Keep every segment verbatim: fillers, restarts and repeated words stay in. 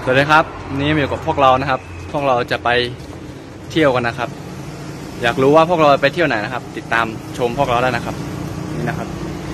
สวัสดีครับนี้มาอยู่กับพวกเรานะครับพวกเราจะไปเที่ยวกันนะครับอยากรู้ว่าพวกเราไปเที่ยวไหนนะครับติดตามชมพวกเราได้นะครับนี่นะครับ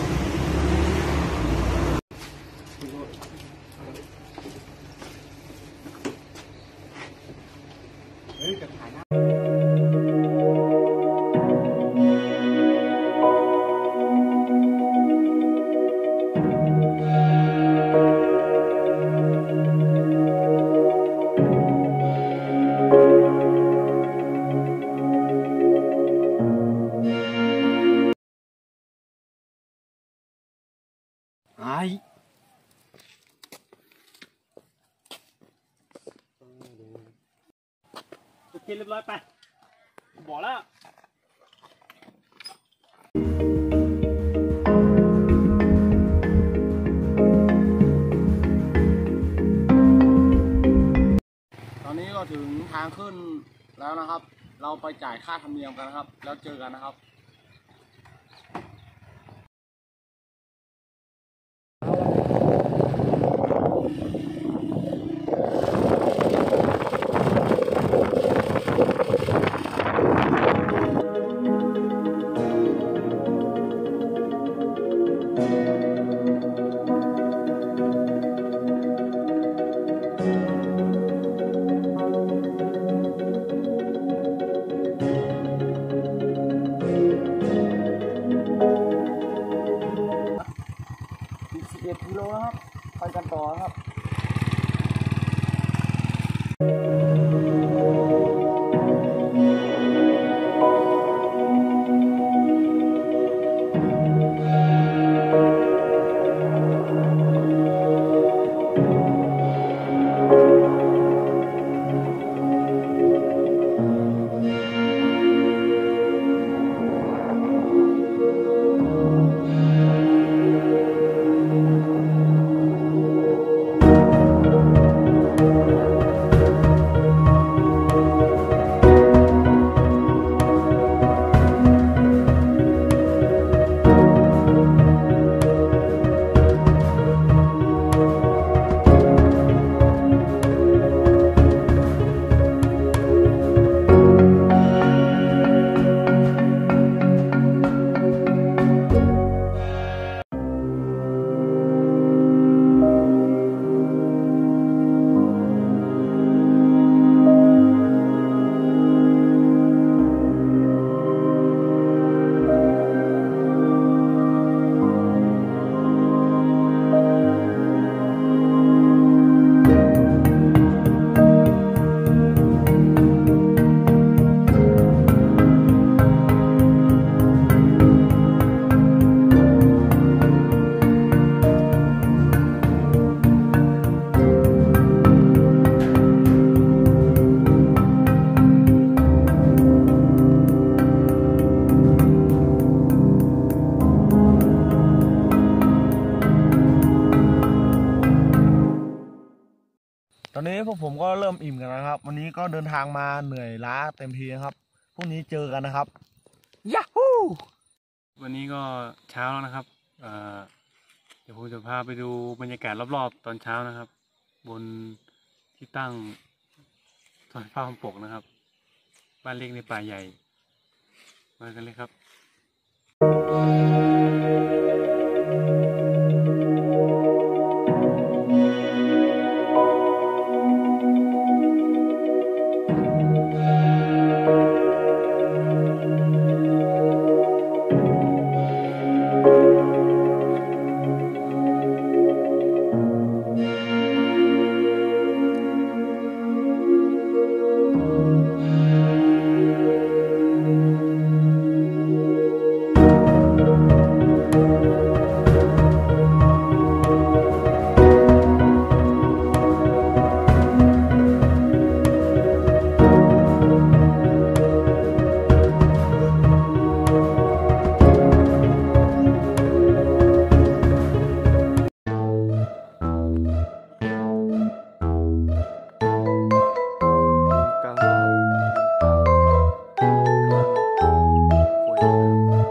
ไอ้โอเคเรียบร้อยไปบอกแล้วตอนนี้ก็ถึงทางขึ้นแล้วนะครับเราไปจ่ายค่าธรรมเนียมกันนะครับแล้วเจอกันนะครับสิบเอ็ดกิโลนะครับไปกันต่อครับตอนนี้พวกผมก็เริ่มอิ่มกันนะครับวันนี้ก็เดินทางมาเหนื่อยล้าเต็มทีนะครับพรุ่งนี้เจอกันนะครับยาฮูวันนี้ก็เช้าแล้วนะครับเดี๋ยวผมจะพาไปดูบรรยากาศรอบๆตอนเช้านะครับบนที่ตั้งถนนฟ้าหงปกนะครับบ้านเล็กในป่าใหญ่มากันเลยครับ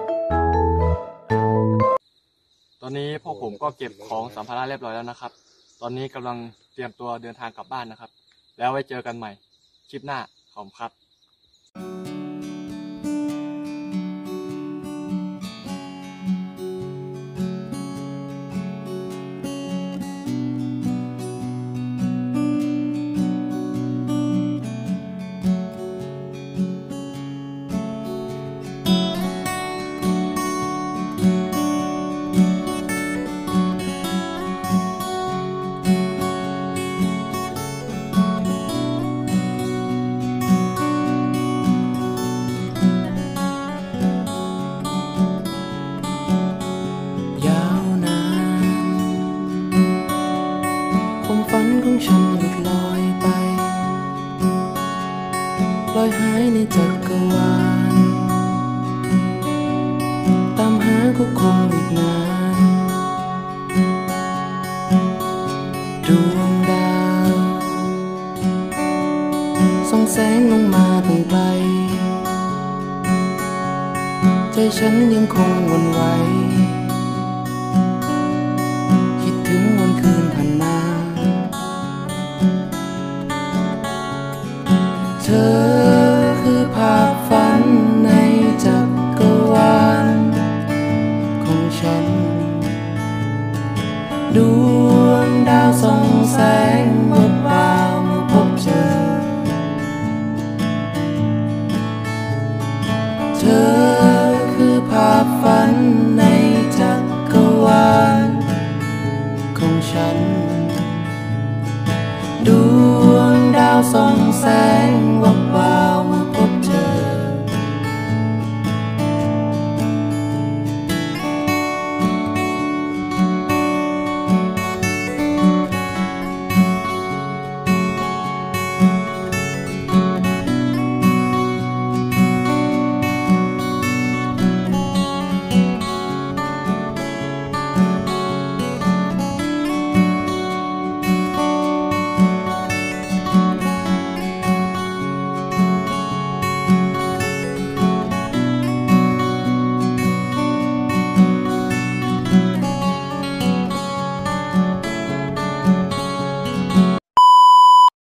ตอนนี้พวกผมก็เก็บของสัมภาระเรียบร้อยแล้วนะครับตอนนี้กำลังเตรียมตัวเดินทางกลับบ้านนะครับแล้วไว้เจอกันใหม่คลิปหน้าขอบคุณครับฝันของฉันหลุดลอยไปลอยหายในจักรวาลตามหาก็คงอีกนานดวงดาวส่องแสงลงมาตั้งไกลใจฉันยังคงหวั่นไหวคิดถึงวันคืนผ่านมาเธอคือภาพฝันในจักรวาลของฉันดวงดาวส่องแสงวับวาวเมื่อพบเจอเธอคือภาพฝันในจักรวาลของฉันดวงดาวส่องแสง